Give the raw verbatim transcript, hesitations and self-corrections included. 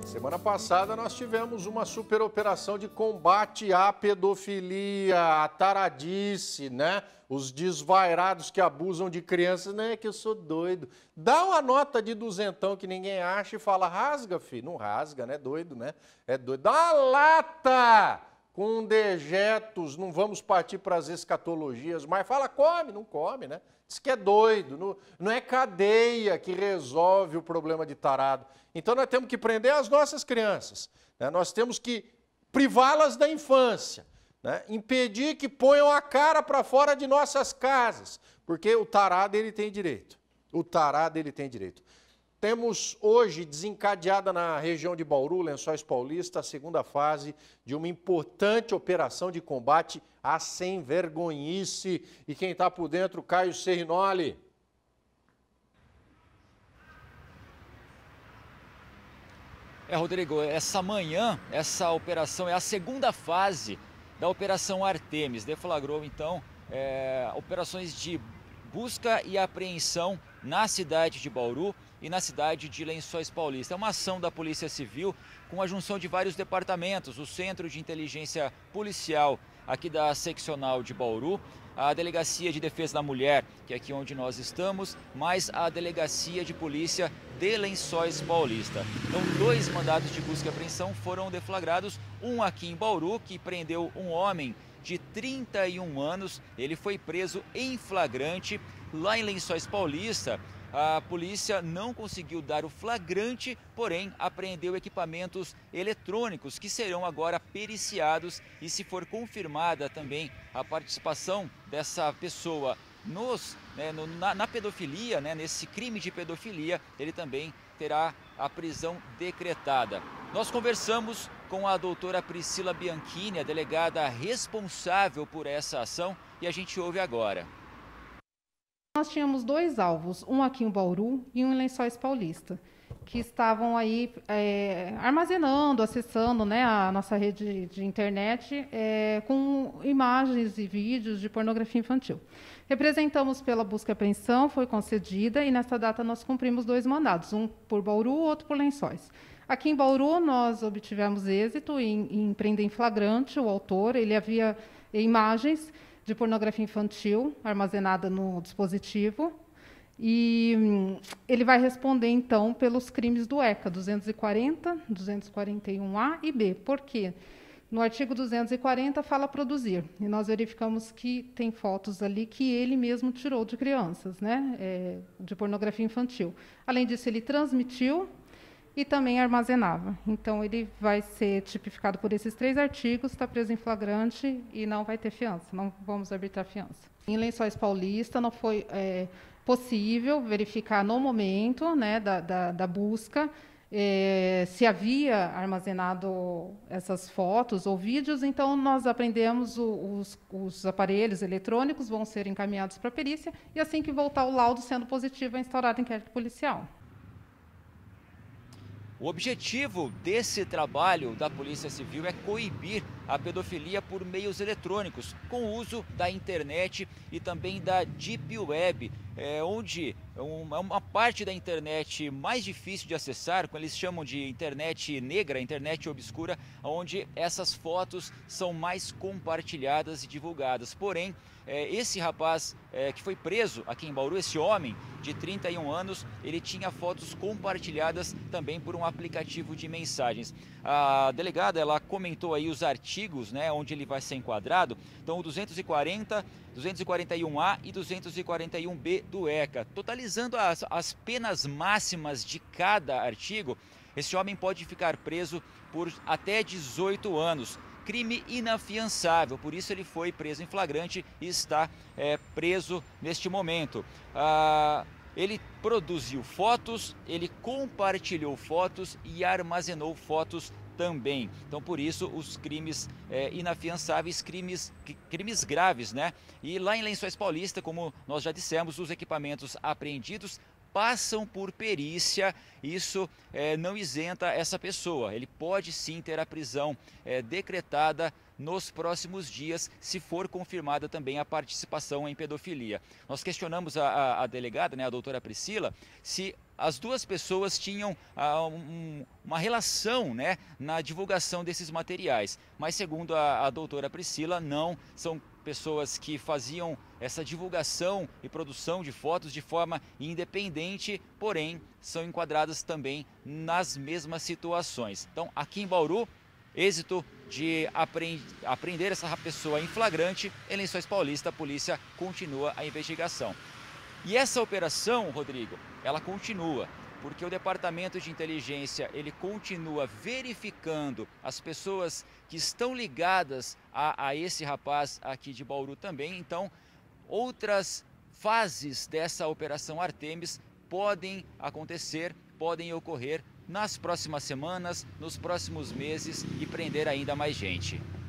Semana passada nós tivemos uma super operação de combate à pedofilia, à taradice, né? Os desvairados que abusam de crianças, né? Que eu sou doido. Dá uma nota de duzentão que ninguém acha e fala, rasga, filho. Não rasga, né? Doido, né? É doido. Dá uma lata com dejetos, não vamos partir para as escatologias, mas fala, come, não come, né? Diz que é doido, não, não é cadeia que resolve o problema de tarado. Então nós temos que prender as nossas crianças, né? Nós temos que privá-las da infância, né? Impedir que ponham a cara para fora de nossas casas, porque o tarado ele tem direito, o tarado ele tem direito. Temos hoje desencadeada na região de Bauru, Lençóis Paulista, a segunda fase de uma importante operação de combate à sem-vergonhice. E quem está por dentro, Caio Serrinoli. É, Rodrigo, essa manhã, essa operação é a segunda fase da Operação Artemis. Deflagrou, então, é, operações de busca e apreensão na cidade de Bauru e na cidade de Lençóis Paulista. É uma ação da Polícia Civil com a junção de vários departamentos, o Centro de Inteligência Policial aqui da Seccional de Bauru, a Delegacia de Defesa da Mulher, que é aqui onde nós estamos, mais a Delegacia de Polícia de Lençóis Paulista. Então, dois mandados de busca e apreensão foram deflagrados, um aqui em Bauru, que prendeu um homem de trinta e um anos, ele foi preso em flagrante. Lá em Lençóis Paulista, a polícia não conseguiu dar o flagrante, porém apreendeu equipamentos eletrônicos que serão agora periciados e, se for confirmada também a participação dessa pessoa nos, né, no, na, na pedofilia, né, nesse crime de pedofilia, ele também terá a prisão decretada. Nós conversamos com a doutora Priscila Bianchini, a delegada responsável por essa ação, e a gente ouve agora. Nós tínhamos dois alvos, um aqui em Bauru e um em Lençóis Paulista, que estavam aí é, armazenando, acessando, né, a nossa rede de internet é, com imagens e vídeos de pornografia infantil. Representamos pela busca e apreensão, foi concedida, e nesta data nós cumprimos dois mandados, um por Bauru, outro por Lençóis. Aqui em Bauru nós obtivemos êxito em, em prender em flagrante o autor. Ele havia imagens de pornografia infantil armazenada no dispositivo, e hum, ele vai responder, então, pelos crimes do ECA, duzentos e quarenta, duzentos e quarenta e um A e B. Por quê? No artigo duzentos e quarenta fala produzir, e nós verificamos que tem fotos ali que ele mesmo tirou de crianças, né, é, de pornografia infantil. Além disso, ele transmitiu e também armazenava. Então, ele vai ser tipificado por esses três artigos, está preso em flagrante e não vai ter fiança, não vamos arbitrar fiança. Em Lençóis Paulista, não foi é, possível verificar no momento, né, da, da, da busca é, se havia armazenado essas fotos ou vídeos. Então, nós apreendemos o, os, os aparelhos eletrônicos, vão ser encaminhados para a perícia, e assim que voltar o laudo sendo positivo, é instaurado inquérito policial. O objetivo desse trabalho da Polícia Civil é coibir a pedofilia por meios eletrônicos, com o uso da internet e também da Deep Web, é, onde é uma parte da internet mais difícil de acessar, que eles chamam de internet negra, internet obscura, onde essas fotos são mais compartilhadas e divulgadas. Porém, é, esse rapaz é, que foi preso aqui em Bauru, esse homem de trinta e um anos, ele tinha fotos compartilhadas também por um aplicativo de mensagens. A delegada, ela comentou aí os artigos, né, onde ele vai ser enquadrado. Então, o duzentos e quarenta, duzentos e quarenta e um A e duzentos e quarenta e um B do ECA. Totalizando as, as penas máximas de cada artigo, esse homem pode ficar preso por até dezoito anos. Crime inafiançável, por isso ele foi preso em flagrante e está é, preso neste momento. Ah, ele produziu fotos, ele compartilhou fotos e armazenou fotos também. Então, por isso, os crimes é, inafiançáveis, crimes, crimes graves, né? E lá em Lençóis Paulista, como nós já dissemos, os equipamentos apreendidos passam por perícia, isso é, não isenta essa pessoa. Ele pode sim ter a prisão é, decretada nos próximos dias, se for confirmada também a participação em pedofilia. Nós questionamos a, a, a delegada, né, a doutora Priscila, se as duas pessoas tinham ah, um, uma relação, né, na divulgação desses materiais, mas segundo a, a doutora Priscila, não, são pessoas que faziam essa divulgação e produção de fotos de forma independente, porém são enquadradas também nas mesmas situações. Então, aqui em Bauru, êxito de apreender essa pessoa em flagrante, em Lençóis Paulista, a polícia continua a investigação. E essa operação, Rodrigo, ela continua, porque o Departamento de Inteligência, ele continua verificando as pessoas que estão ligadas a, a esse rapaz aqui de Bauru também. Então, outras fases dessa Operação Artemis podem acontecer, podem ocorrer nas próximas semanas, nos próximos meses e prender ainda mais gente.